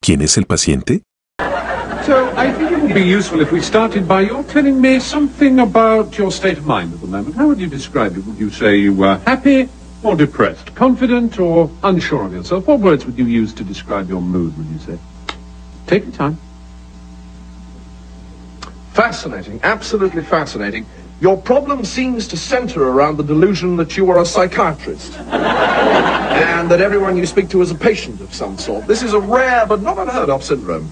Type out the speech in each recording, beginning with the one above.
¿Quién es el paciente? So, I think it would be useful if we started by your telling me something about your state of mind at the moment. How would you describe it? Would you say you were happy or depressed? Confident or unsure of yourself? What words would you use to describe your mood, would you say? Take your time. Fascinating, absolutely fascinating. Your problem seems to center around the delusion that you are a psychiatrist and that everyone you speak to is a patient of some sort. This is a rare but not unheard of syndrome.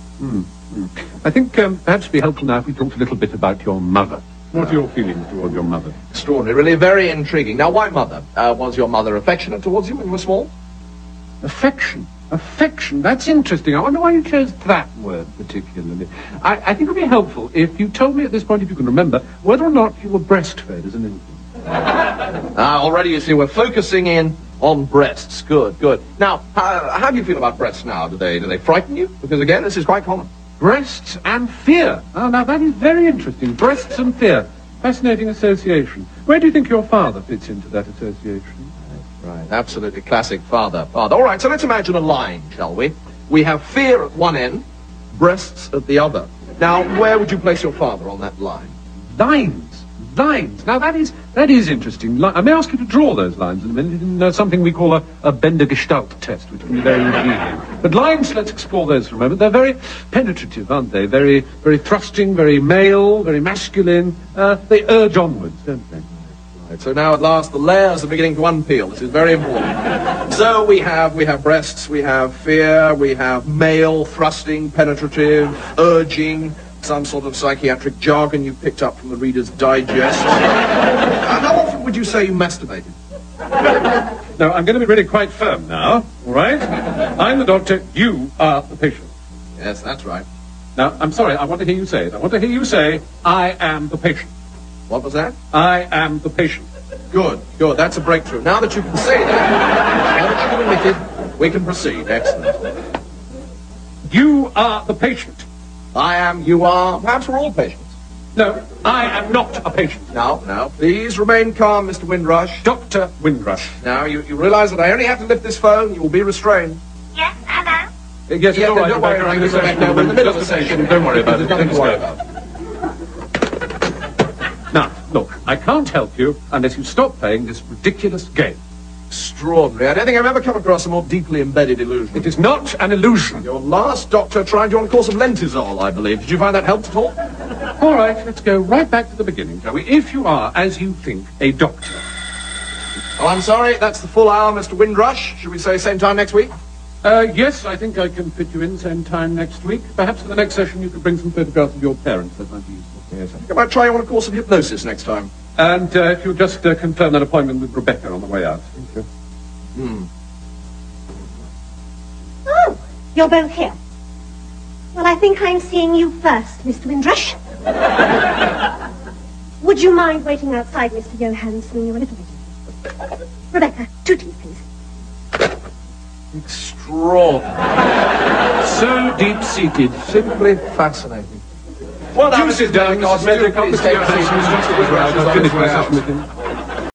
I think perhaps it'd be helpful now if we talked a little bit about your mother. What are your feelings towards your mother? Extraordinary, really very intriguing. Now, why mother? Was your mother affectionate towards you when you were small? Affection. Affection, that's interesting. I wonder why you chose that word particularly. I think it would be helpful if you told me at this point, if you can remember, whether or not you were breastfed as an infant. Already you see we're focusing in on breasts. Good, good. Now, how do you feel about breasts now? Do they frighten you? Because again, this is quite common. Breasts and fear. Oh, now that is very interesting. Breasts and fear. Fascinating association. Where do you think your father fits into that association? Right, absolutely classic father. All right, so let's imagine a line, shall we? We have fear at one end, breasts at the other. Now, where would you place your father on that line? Lines. Lines. Now, that is interesting. I may ask you to draw those lines in a minute in something we call a Bender Gestalt test, which can be very revealing. But lines, let's explore those for a moment. They're very penetrative, aren't they? Very, very thrusting, very male, very masculine. They urge onwards, don't they? Right, so now at last the layers are beginning to unpeel. This is very important. So we have breasts, we have fear, we have male, thrusting, penetrative, urging, some sort of psychiatric jargon you picked up from the Reader's Digest. How often would you say you masturbated? No, I'm going to be really quite firm now, all right? I'm the doctor, you are the patient. Yes, that's right. Now, I'm sorry, I want to hear you say it. I want to hear you say, I am the patient. What was that? I am the patient. Good, good. That's a breakthrough. Now that you can say that, now that you can admit it, we can proceed. Excellent. You are the patient. I am, you are. Perhaps we're all patients. No, I am not a patient. Now, please remain calm, Mr. Windrush. Dr. Windrush. Now, you realize that I only have to lift this phone. You will be restrained. Yes, hello? Yes, Yeah, all right, don't worry, Rebecca, Rebecca, Rebecca, we're in the middle of the session. Don't worry about it. There's nothing to worry about. Now, look, I can't help you unless you stop playing this ridiculous game. Extraordinary. I don't think I've ever come across a more deeply embedded illusion. It is not an illusion. Your last doctor tried you on a course of Lentizol, I believe. Did you find that helped at all? All right, let's go right back to the beginning, shall we? If you are, as you think, a doctor. Oh, I'm sorry. That's the full hour, Mr. Windrush. Should we say same time next week? Yes, I think I can fit you in same time next week. Perhaps for the next session you could bring some photographs of your parents. That might be useful. Yes, I think I might try you on a course of hypnosis next time. And if you'll just confirm that appointment with Rebecca on the way out. Thank you. Oh, you're both here. Well, I think I'm seeing you first, Mr. Windrush. Would you mind waiting outside, Mr. Johansson, a little bit? Rebecca, 2 teas, please. Extraordinary. So deep-seated. Simply fascinating. Well, You sit down, Mrs. Medrick. I'll Mr. Johansson. I'll finish my session with him.